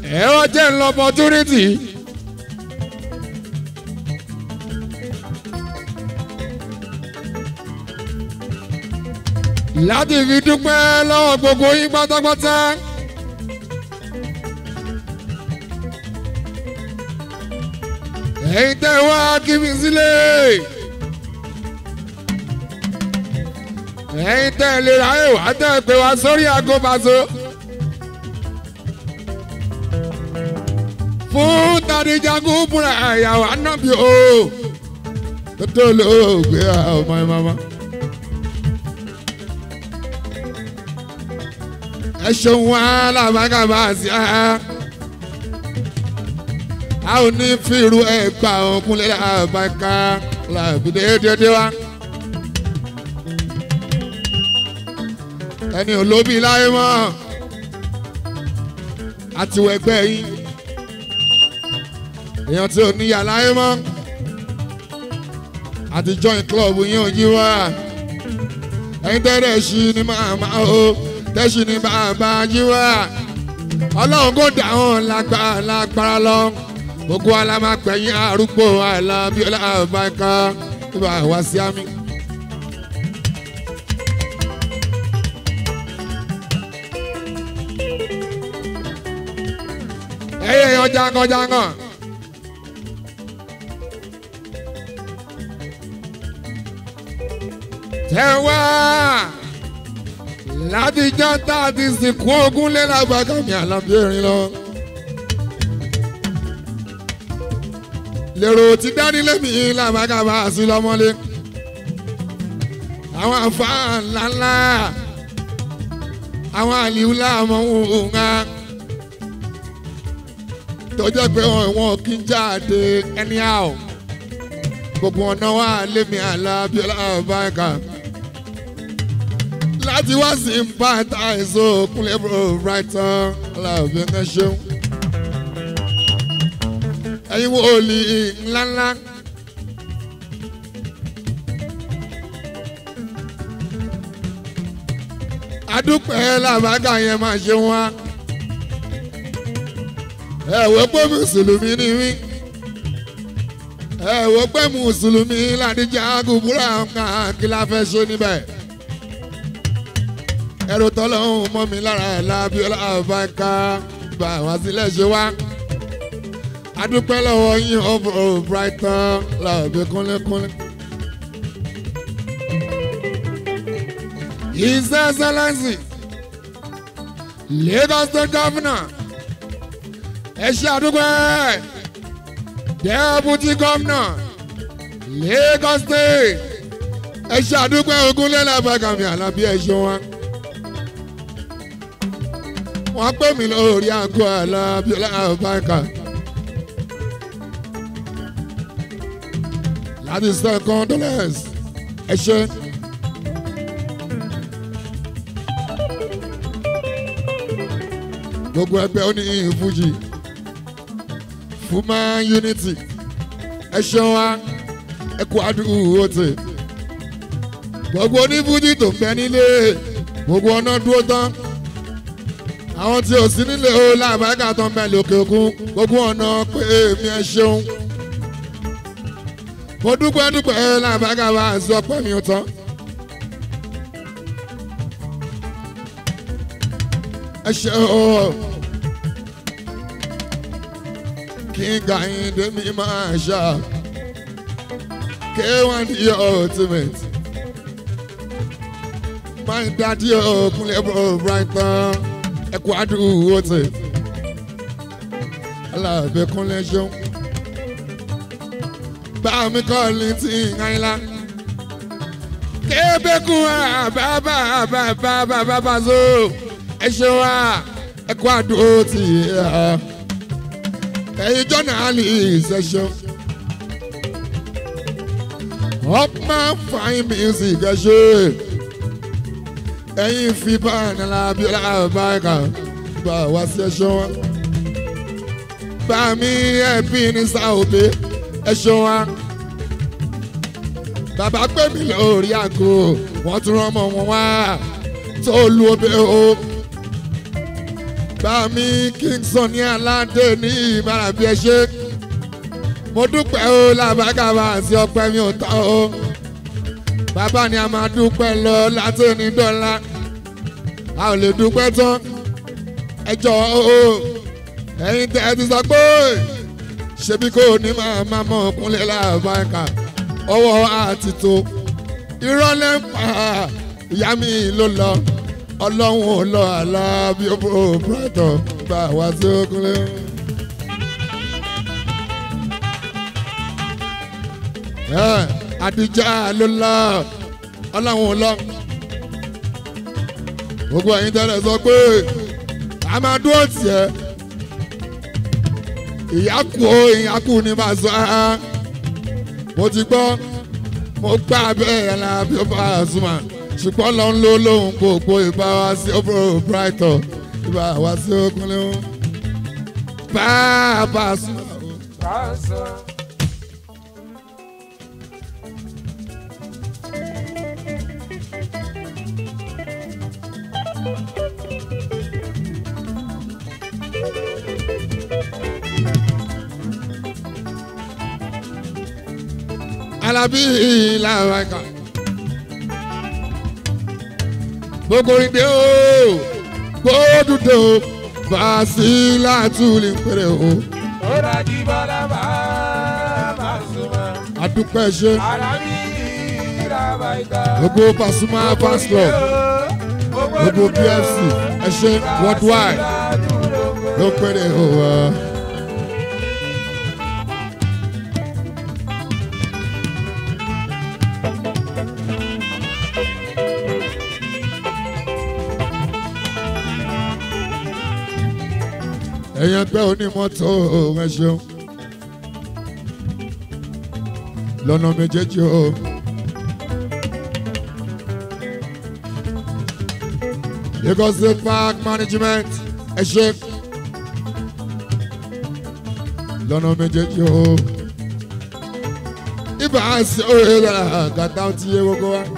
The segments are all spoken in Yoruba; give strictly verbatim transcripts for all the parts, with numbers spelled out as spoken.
ẹ wá jẹ́ ń lọ opportunity. láti fi dúpẹ́ lọ́wọ́ gbogbo yín pátápátá. ẹ̀yin tẹ́ wá kí mi sílẹ̀. ẹ̀yin tẹ́ lè ráyè wá tẹ́ pé wá sórí aago Paso. fún tàdíjagun búra àyàwó ànábì o. tó tó lóògbé ọmọ ẹ mama. ẹ ṣeun wá làbágàbá sí a. a ò ní fìrú ẹgbà ọkùnrin làbáká làbí déédéé wá. ẹni olóbi láyé mọ́ àtiwọ̀ ẹgbẹ́ yín èèyàn tí ò níyà láyé mọ́ àti join club yín ò yí wá ẹ̀yin tẹ́lẹ̀ ṣí ni màmá o tẹ́ṣí ni bàbá yí wá ọlọ́run kò dáhùn lágbára lágbára lọ gbogbo alámàgbẹ̀yìn arúgbó àìlábíọ́lá àbáká ìbá wá sí àmì. ẹyẹ yan jangan-jangan. tẹ́wá láti jọ́ta àti sìnkú ogún lé lágbàgà mi àlàbí erin lọ. lèrò ti dání lẹ́mí làbàgà bá a sí lọ́mọlé. àwọn àfáà ńláńlá àwọn àlìú láàmú ńlá tó jẹ́ pé wọn kì í jáde anyhow gbogbo ọ̀nà wa lémi Alábíọ́lá Àbáyíká láti wá sí bàtà èso kúnlẹ̀ brighton Alábíọ́lá ṣeun ẹ̀yin wo olè ńláńlá adúpẹ́ làbágà yẹn máa ṣe wá. ẹ wò pé mùsùlùmí ni mí ẹ wò pé mùsùlùmí ládìjà gùbúrà kan kí la fẹ́ ṣe níbẹ̀ ẹrù tọ́lọ́hún mọ́ mi lára Lábíọ́lá Àbáyíká gbà wá sílẹ̀ ṣe wá adúpẹ́ lọ́wọ́ yín ọ̀bọ̀ brighton làbí kúnlẹ́kúnlẹ́. His Excellency Lagos State Governor ẹ ṣé àdúgbò Deputy Governor Lagos State ẹ ṣé àdúgbò Ògúnlélé Àbáyíká Àlàbí ẹ ṣé wọn. wọ́n pè mí lórí aago Lábíọ́lá Àbáyíká láti sọ condolence ẹ ṣé. gbogbo ẹgbẹ́ ó ní ìfújì Fuma Unity ẹ ṣeun wa ẹ kú àdúgbò tè gbogbo onífújì tó ń bẹ nílé gbogbo ọ̀nà dúró tán àwọn tí ò sí nílé ó Lábáyíká tó ń bẹ lókè òkun gbogbo ọ̀nà pé èmi ẹ ṣeun mo dúpẹ́ dúpẹ́ Lábáyíká bá a sọ pé mi ò tán. ẹ ṣe o King Ayinde mi máa ṣá K one the ultimate my daddy o Kúnlé Brighton ẹ kú àdúgbò tè Alábí Kúnlé ṣeun bá mi kọ́ ní tí ìhànlá kébékun bàbá bàbá bàbá so ẹ ṣe wá ẹ kú àdúró tì í ẹ̀yin jọ́nà àlè ìṣẹ̀ṣọ́ upman fine music ẹ ṣe ẹ̀yin fipá Lábíọ́lá Àbáyíká bá wá sí ẹ̀ṣọ́ wa bá mi ẹ̀bí ní sáòbé ẹ̀ṣọ́ wa bàbá pè mí lórí àgọ́ wọ́n tún rán ọmọ wọn wá tó lu obè o. Bami Kingston ní aládé ní ìbárabi ẹ ṣe mo dúpẹ́ o làbákàbà àti ọpẹ́ mi ò tán o bàbá ni a máa dúpẹ́ lọ láti ní dọ́là a ò lè dúpẹ́ tán ẹ jọ̀ọ́ o ẹ̀yin tẹ́ ẹ ti sọ pé ṣebí kò ní máa máa mọ̀ kúnlẹ̀ làbákà ọwọ́ àti tó irọ́ lẹ́ ń pa ìyá mi ló lọ ọlọ́run ò lọ àlá bí ó bó pàtó bá wá sí òkúnlẹ̀. Àdìjà ló lọ ọlọ́run ò lọ gbogbo ẹ̀yin tẹ́lẹ̀ sọ pé a máa dúró tiẹ̀ ìyá kú o ìyá kú ni màá sọ ẹ́ mo ti gbọ́ mo gbà bẹ́ẹ̀ la bí ó bá a súnmọ́ ṣùgbọ́n lọ́n ló lóhùn gbogbo ìbá wa sí ọ̀bùrọ̀ brighton ìbá wa sí òkúnlẹ̀ o bá a bá a súnmọ́. Alábí làwọn ẹ̀ka gbogbo ìdè o gbódùdè o Basila tuli péré o. Ora di bala ba Pasuma. Adúpẹ́ ṣe. Alábí làwọn ẹ̀ka. Gbogbo Pasuma fans club gbogbo P F C ẹ ṣe worldwide ló péré o wa. Ẹ̀yin ẹgbẹ́ onímọ́tò ẹ ṣeun lọ́nà méjèèjì o. Lagos State Park Management ẹ ṣe lọ́nà méjèèjì o. Ibà ṣe òye lára gàtà ti yé gbogbo wa.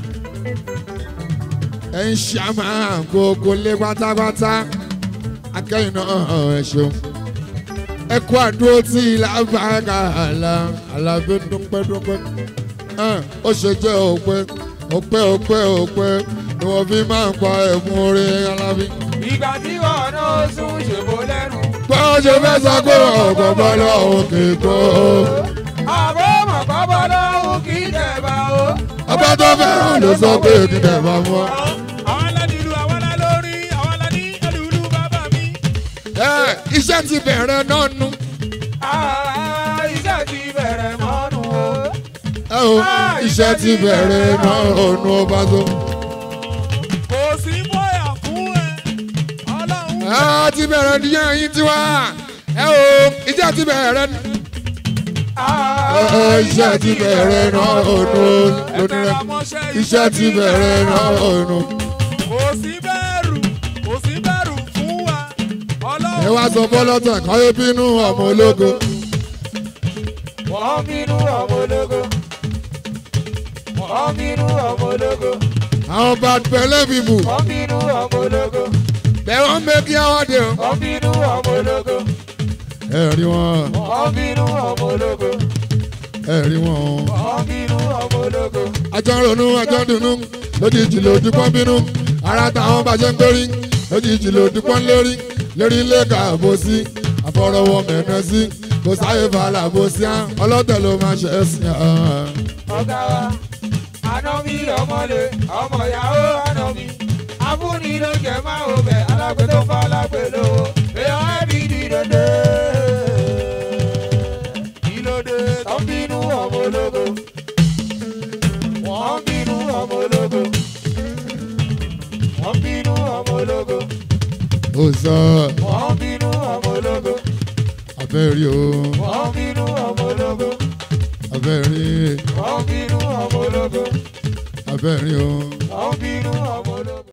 Ẹ ń ṣàmà gbogbo lé pátápátá. Akẹ́yìn náà ẹ ṣeun ẹ kú àdúró tí làbàgà àlà àlàbí dúpẹ́dúpẹ́ ó ṣe jẹ́ òpẹ́ òpẹ́ òpẹ́ òpẹ́ ni wọ́n fi máa ń pa ẹ̀fún orí alábí. Ìgbà tí wọn náà sún ṣèbó lẹ́nu. Bá a ṣe fẹ́ sọ pé ọ̀gọ̀ bá lọ́hùn kì í kó. Àbọ̀ mọ̀kọ́ bọ́ lọ́hùn kì í tẹ̀ bá o. Ọba tó fẹ́ràn ló sọ pé kì í tẹ̀ bá mọ́. Iṣẹ́ ti bẹ̀rẹ̀ náà nù. Iṣẹ́ ti bẹ̀rẹ̀ mọ́nù o. Ẹ o, iṣẹ́ ti bẹ̀rẹ̀ náà nù ọba tó. Kò sí bóyá fún ẹ, Ọlọ́run. Ẹ ti bẹ̀rẹ̀ níyẹn yín tiwa. Ẹ o, iṣẹ́ ti bẹ̀rẹ̀ nù. Iṣẹ́ ti bẹ̀rẹ̀ náà nù lónìí. Iṣẹ́ ti bẹ̀rẹ̀ náà nù. Kò sí bẹ̀rù, kò sí bẹ̀rù fún wa. Ẹ wá sọ bọ́lọ́tà káyé bínú ọmọ ológo. Wọ́n bínú ọmọ ológo. Wọ́n bínú ọmọ ológo. Àwọn bad pẹ̀lẹ́ bíbù. Wọ́n bínú ọmọ ológo. Bẹ́ẹ̀ wọ́n mẹ́kí àwọn dé o. Wọ́n bínú ọmọ ológo. Ẹ rí wọn. Wọ́n bínú ọmọ ológo. Ẹ rí wọn. Wọ́n bínú ọmọ ológo. Ajọ́ ń ronú, ajọ́ ń dunnú, lójijì lòdì pọ́n bínú. Ara táwọn bàjẹ́ ń gbórí, lójijì lòdì pọ́n lórí. Lórí ilé kàbó sí, àfọ̀rọ̀wọ̀ mẹ́nà sí, kò sáyé fàlà bó sí á, ọlọ́tẹ̀ ló máa ṣe é sí á. Ọ̀gá wa, àná mi ọmọlé, ọmọ ìyàwó àná mi, abúni ló jẹ máa ò bẹ̀, alágbè tó fọ́ alágbè lówó, èèyàn ẹ̀mí dídòdò. Ìlòdè tó ń bínú ọmọ ológo, wọ́n ń bínú ọmọ ológo, wọ́n ń bínú ọmọ ológo. Ó sọ. Wọ́n ń bínú ọmọ ológo. Abẹ́rí o. Wọ́n ń bínú ọmọ ológo. Abẹ́rí. Wọ́n ń bínú ọmọ ológo. Abẹ́rí o. Wọ́n ń bínú ọmọ ológo.